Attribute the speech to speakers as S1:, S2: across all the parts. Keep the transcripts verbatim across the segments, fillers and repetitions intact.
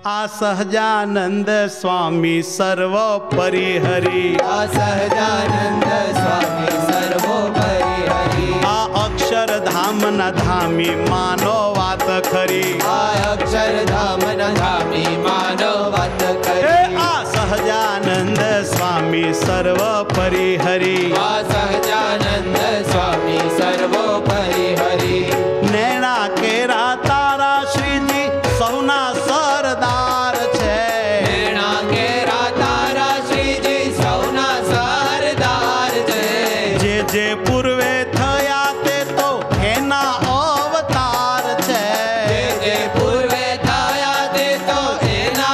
S1: आ सहजानंद स्वामी सर्वोपरि हरि।
S2: आ सहजानंद स्वामी सर्वोपरि हरि।
S1: आ अक्षर धाम न धामी मानो वात खरी।
S2: आ अक्षर धाम न धामी मानो वात खरी।
S1: आ सहजानंद स्वामी सर्वोपरि हरि।
S2: आ सहजानंद स्वामी सर्वोपरि हरि।
S1: नैना केरा तारा श्रीजी सौना सरदार छे।
S2: नैना केरा तारा श्रीजी सौना सरदार छे।
S1: जे जे पूर्वे थया ते तो एना अवतार छे।
S2: जे जे पूर्वे थया ते तो एना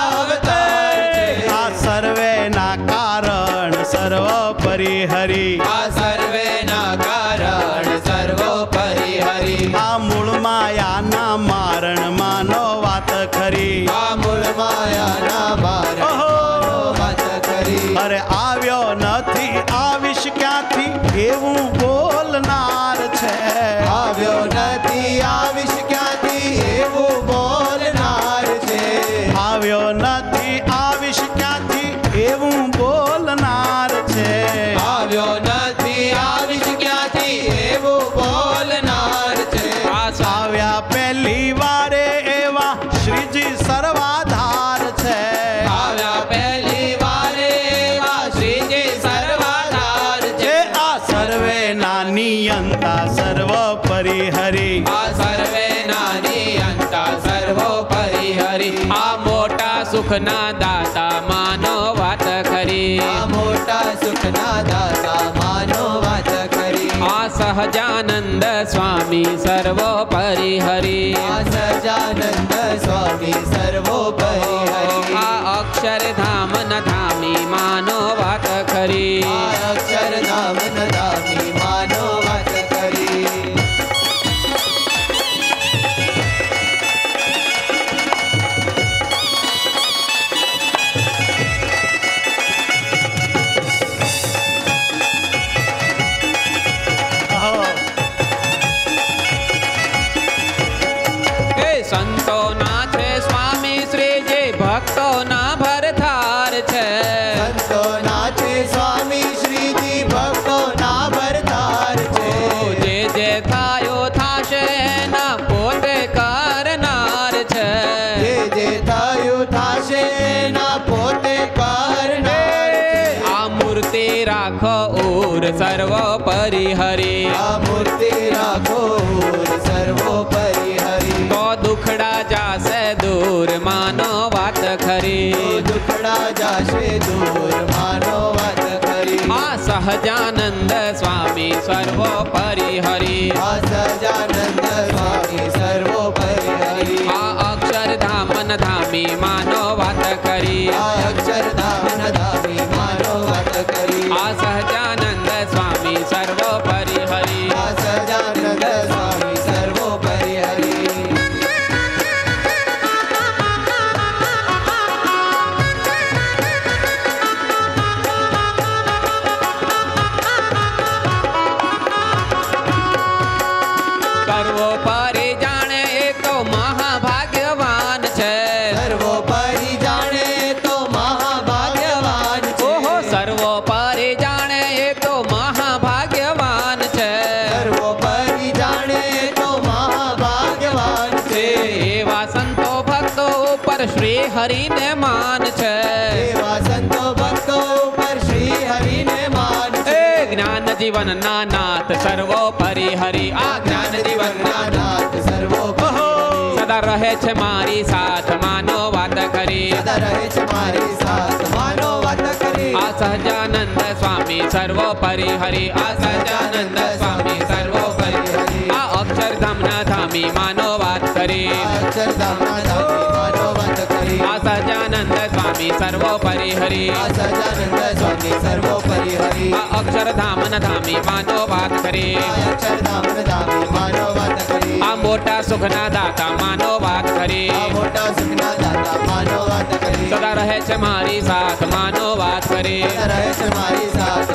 S2: अवतार छे।
S1: आ सर्वे ना कारण सर्वोपरि हरि।
S2: आ सर्वे ना कारण सर्वोपरि हरि।
S1: आ मूल माया ना मारण मानो वात खरी।
S2: आ मूल माया ना मारण मानो वात खरी।
S1: अरे આવ્યો નથી આવીશ ક્યાંથી એવું બોલનાર છે।
S2: આવ્યો નથી આવીશ ક્યાંથી એવું બોલનાર છે।
S1: આવ્યો નથી આવીશ ક્યાંથી એવું બોલનાર છે।
S2: આવ્યો નથી આવીશ ક્યાંથી એવું બોલનાર છે।
S1: આવ્યા પહેલી વારે એવા શ્રીજી સર્વાધાર છે।
S2: આવ્યા પહેલી વારે એવા શ્રીજી સર્વાધાર છે।
S1: આ સર્વે નાની અંતા સર્વોપરી હરિ।
S2: આ સર્વે નાની અંતા સર્વોપરી હરિ। આ મોટા સુખના દાતા માનો વાત ખરી। આ મોટા સુખના દાતા માનો વાત ખરી। આ સહજાનંદ સ્વામી સર્વોપરી હરિ। આ સહજાનંદ સ્વામી સર્વોપરી હરિ। આ અક્ષરધામ ન ધામી માનો વાત ખરી। આ અક્ષરધામ ન ધામી માનો વાત ખરી। સંતો ના છે સ્વામી શ્રીજી ભક્તો ના ભરથાર છે। સંતો ના છે સ્વામી શ્રીજી ભક્તો ના ભરથાર છે। જે જે થાયો થાશે ના પોતે કરનાર છે। જે જે થાયો થાશે ના પોતે કરનાર છે। આ મૂર્તિ રાખો ઓર સર્વોપરી હરિ। આ મૂર્તિ રાખો ઓર સર્વોપરી હરિ। તો દુખડા જાશે દૂર માનો વાત ખરી। દુખડા જાશે દૂર માનો વાત ખરી। આ સહજાનંદ સ્વામી સર્વોપરી હરિ। આ સહજાનંદ સ્વામી સર્વોપરી હરિ। આ અક્ષરધામ ન ધામી માનો વાત ખરી। આ અક્ષરધામ ન ધામી માનો વાત ખરી। આ સહજાનંદ સ્વામી સર્વોપરી હરિ। આ સહજાનંદ સ્વામી સર્વોપરી હરિ। સર્વોપરી જાણે એ તો મહાભાગ્યવાન છે। સર્વોપરી જાણે એ તો મહાભાગ્યવાન છે। ઓહો સર્વોપરી જાણે એ તો મહાભાગ્યવાન છે। સર્વોપરી જાણે એ તો મહાભાગ્યવાન છે। એવા સંતો ભક્તો ઉપર શ્રી હરિને માન છે। એવા સંતો ભક્તો ઉપર શ્રી હરિને માન છે। જ્ઞાન જીવન ના નાથ સર્વોપરી હરિ। આ જ્ઞાન જીવન ના નાથ સર્વોપરી સદા રહે છે મારી સાથ માનો વાત કરી। સદા રહે છે મારી સાથ માનો વાત કરી। આ સહજાનંદ સ્વામી સર્વોપરી હરિ। આ સહજાનંદ સ્વામી સર્વોપરી હરિ। આ અક્ષરધામ ના ધામી માનો વાત કરી। અક્ષરધામ ના ધામી માનો વાત કરી। આ સહજાનંદ સ્વામી સર્વોપરી હરિ। આ સહજાનંદ સ્વામી સર્વોપરી હરિ। આ અક્ષરધામ ન ધામી માનો વાત કરી। આ અક્ષરધામ ન ધામી માનો વાત કરી। આ મોટા સુખના દાતા માનો વાત કરી। આ મોટા સુખના દાતા માનો વાત કરી। સદા રહે છે મારી સાથ માનો વાત કરી। સદા રહે છે મારી સાથ